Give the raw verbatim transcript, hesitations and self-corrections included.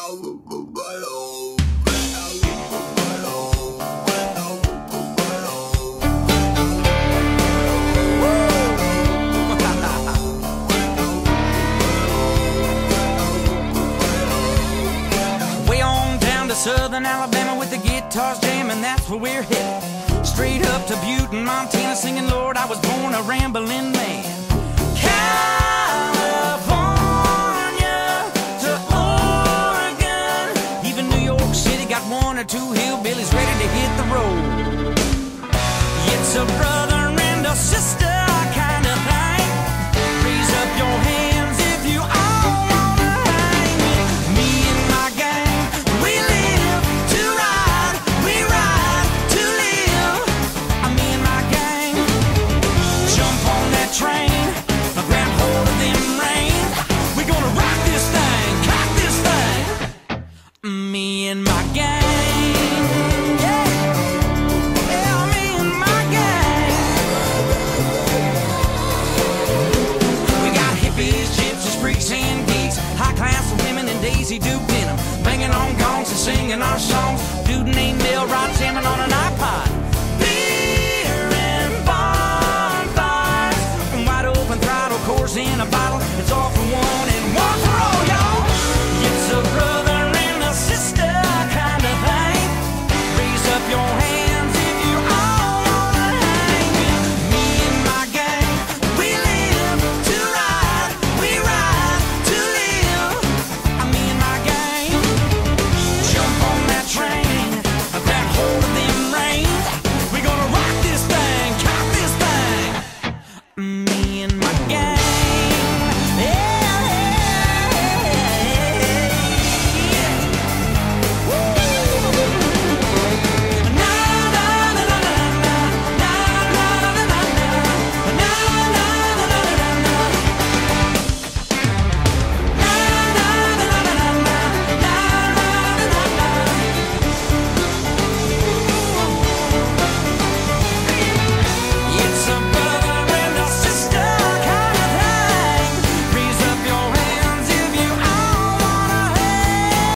Southern Alabama with the guitars jamming, that's where we're headed. Straight up to Butte in Montana, singing, Lord, I was born a rambling man. California to Oregon, even New York City got one or two hillbillies ready to hit the road. It's a brother and a sister kind of thing. Raise up your hands if you all wanna hang with me and my gang. We live to ride, we ride to live. Me and my gang, jump on that train, grab hold of them reins. We gonna rock this thing, cock this thing. Me and my gang. Daisy Duke denim, banging on gongs and singing our songs. Dude named Bill Rod jamming on an iPod.